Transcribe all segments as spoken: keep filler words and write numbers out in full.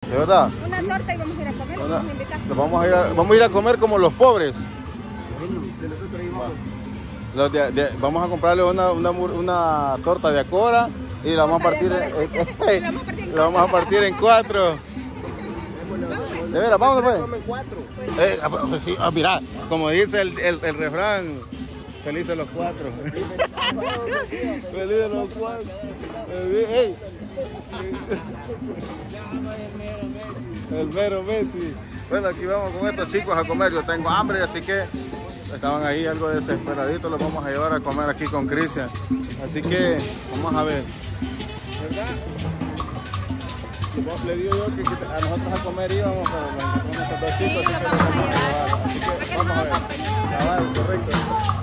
¿De verdad? Una torta y vamos a ir a comer. Una, Vamos a invitar. vamos, a ir a, vamos a ir a comer como los pobres. Los de, de, vamos a comprarle una, una, una torta de acora y la vamos a partir en, eh, la vamos a partir en cuatro. De veras, vamos después. Eh, pues sí, ah, mira, como dice el, el, el refrán, felices los cuatro. Felices los cuatro. Hey. El mero Messi. Bueno, aquí vamos con estos chicos a comer. Yo tengo hambre, así que estaban ahí algo desesperaditos. Los vamos a llevar a comer aquí con Cristian. Así que vamos a ver. ¿Verdad? Le digo yo que a nosotros a comer íbamos, pero con estos dos chicos. Sí, lo vamos a llevar. Así que vamos a ver. Ah, vale, correcto.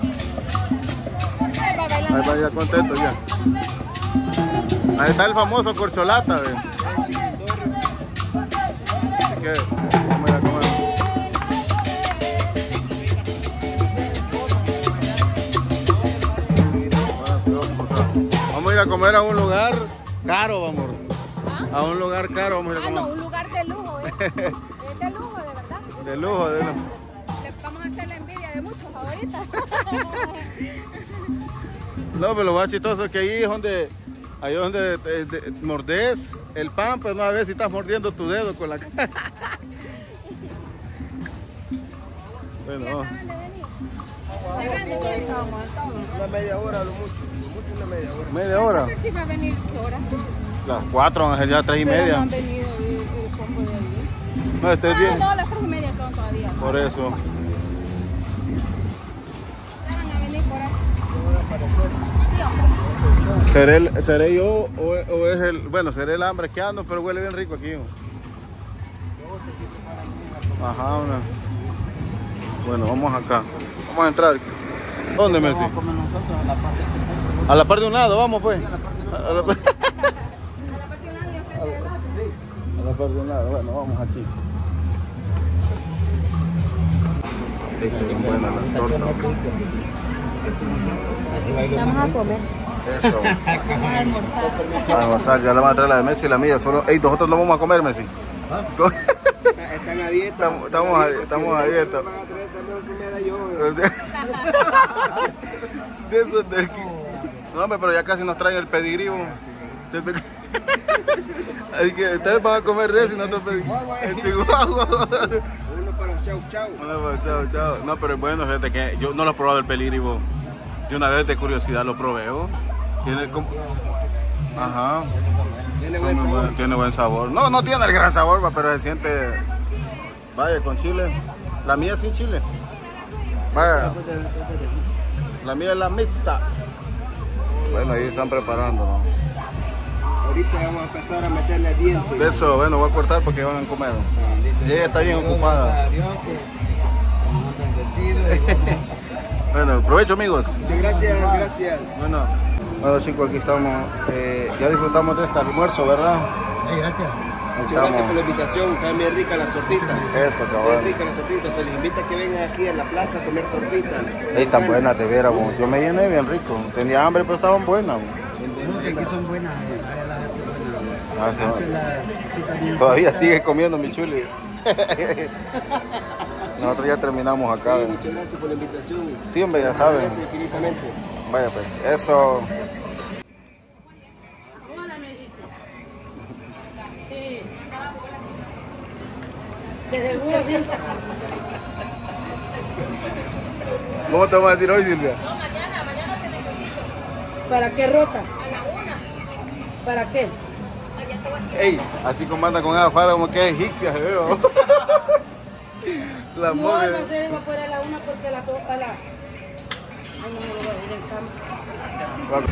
Ahí va ya contento ya. Ahí está el famoso corcholata, ¿ves? Así que vamos a ir a comer. Vamos a ir a comer a un lugar caro, vamos. ¿Ah? A un lugar caro vamos a ir a comer. Ah, no, un lugar de lujo, ¿eh? Es de lujo, de verdad. De lujo, de lujo. Le vamos a hacer la envidia de muchos ahorita. No, pero lo más chistoso es que ahí es donde, ahí es donde te, te, mordes el pan, pero no a ver si estás mordiendo tu dedo con la cara. Bueno, ¿Ya vamos. acaban de venir? ¿Llegan de venir? Una media hora, lo mucho, lo mucho una media hora. ¿Media hora? No sé si va a venir qué hora. Las cuatro, van a ser ya tres y Pero media. no han venido el, el combo de ahí. No, estés Ah, bien. no, las tres y media son todavía. Por eso. Ya van a venir por ahí. ¿Seré, el, seré yo o, o es el, bueno, seré el hambre que ando, pero huele bien rico aquí. Ajá, una. Bueno, vamos acá. Vamos a entrar. ¿Dónde, Messi? Vamos a comer nosotros a la parte de... A la par de un lado, vamos pues. A la par, a la par de un lado, bueno, vamos aquí. Sí, qué buenas las tortas. Vamos a comer. Eso. Vamos a almorzar. A almorzar, ya la van a traer la de Messi y la mía. Solo, ey, nosotros no vamos a comer, Messi. Están a dieta. Estamos, estamos, a, estamos a dieta. Van a traer también su medallón. O sea, de esos del que... No, hombre, pero ya casi nos traen el pedigrí. Así que ustedes van a comer de eso y nosotros pedigrí. El chihuahua. Uno para chau chau. Uno para chau chau. No, pero es bueno, fíjate que yo no lo he probado el pedigrí. De una vez de curiosidad lo probé. ¿O? Tiene como... Ajá. Tiene buen sabor. Tiene buen sabor. No, no tiene el gran sabor, pero se siente... Vaya, con chile. La mía es sin chile. Vaya. La mía es la mixta. Bueno, ahí están preparando, ¿no? Ahorita vamos a empezar a meterle dientes. De eso, bueno, voy a cortar porque van a comer. Y ella está bien ocupada. Bueno, provecho, amigos. Muchas gracias, gracias. Bueno, bueno chicos, aquí estamos. Eh, ya disfrutamos de este almuerzo, ¿verdad? Sí, gracias. Muchas Estamos. gracias por la invitación, están bien ricas las tortitas. Eso, Bien cabrón. ricas las tortitas, se les invita a que vengan aquí a la plaza a comer tortitas. Ey, tan buenas de veras, bo. Yo me llené bien rico. Tenía hambre, pero estaban buenas. Bo. No, que aquí son buenas, Ah, sí. Todavía sigue comiendo mi chuli. Nosotros ya terminamos acá. Sí, ¿no? muchas gracias por la invitación. Sí, hombre, ya saben. Gracias infinitamente. Vaya, pues, eso. ¿Cómo te vamos a decir hoy, Silvia? No, mañana, mañana te necesito. ¿Para qué rota? A la una. ¿Para qué? Allá te voy a Ey, así como anda con esa fada como que es egipcia, se veo. La No, mueve. no se debe poner a la una porque la to- a la... Ay, no me lo voy a ir en cama.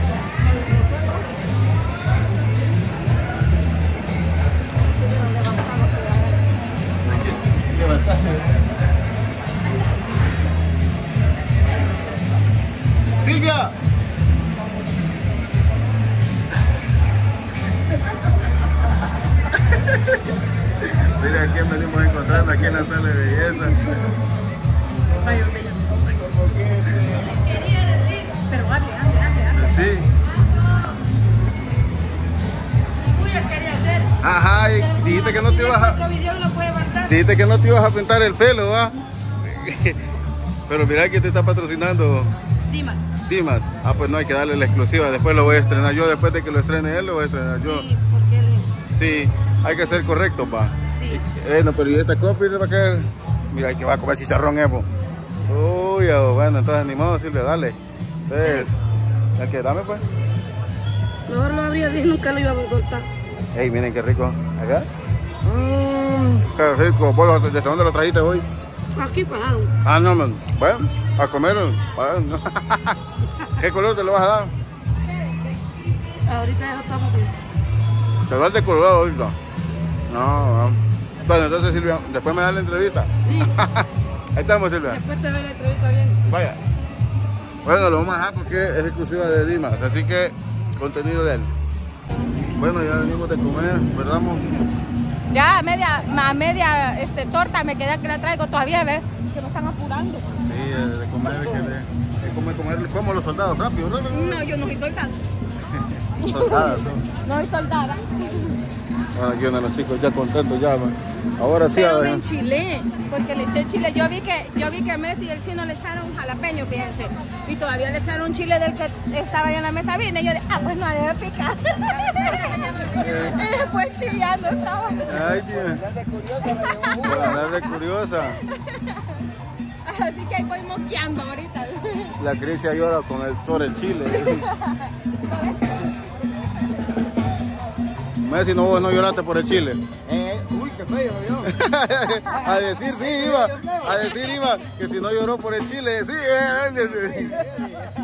Silvia. Mira a quién venimos encontrando aquí en la sala de belleza. Pero hable, hable, hable, hable. Sí. Uy, quería hacer. Ajá, y dijiste que no Dijiste que no te ibas a pintar el pelo, ¿va? Pero mira que te está patrocinando Dimas. Dimas. Ah, pues no hay que darle la exclusiva. Después lo voy a estrenar yo. Después de que lo estrene él, lo voy a estrenar yo. Sí, porque él es... Sí, hay que ser correcto, pa. Sí. Eh, no, pero ¿y esta copia le va a caer? Mira, que va a comer chicharrón, Evo. Uy, oh, bueno, entonces ni modo, Silvia, dale. Entonces, ¿el que dame, pues? Mejor lo abrí así, nunca lo iba a cortar. Ey, miren qué rico. ¿Acá? Mmm, qué rico. ¿De dónde lo trajiste hoy? Aquí pararon. Ah, no, man. Bueno, a comer. Bueno. ¿Qué color te lo vas a dar? Ahorita ya estamos bien. Te vas de colorado ahorita. No, no. Bueno, entonces Silvia, después me da la entrevista. Sí. Ahí estamos, Silvia. Después te ve la entrevista bien. Vaya. Bueno, lo vamos a dejar porque es exclusiva de Dimas, así que contenido de él. Bueno, ya venimos de comer, ¿verdad, amor? Ya a media, a media este, torta me queda que la traigo todavía, ¿ves? Que me están apurando. Sí, de comer, que de, es como comer como los soldados, rápido, ¿no? No, yo no soy soldada. Soldadas son. No soy soldada. Bueno, aquí andan los chicos ya contentos ya, man. Ahora sí. Pero A me ver. enchilé, porque le eché chile. Yo vi que yo vi que Messi y el chino le echaron jalapeño, fíjense. Y todavía le echaron chile del que estaba ahí en la mesa. Vine y yo de, ah, pues no debe picar. Y después chillando estaba. Ay, Dios. Por andar de curiosa. Así que ahí voy moqueando ahorita. La Crisia llora con el, por el chile. Messi, no, vos no lloraste por el chile. Eh, uy, qué feo, yo. A decir sí iba, a decir iba, que si no lloró por el chile, sí. Eh,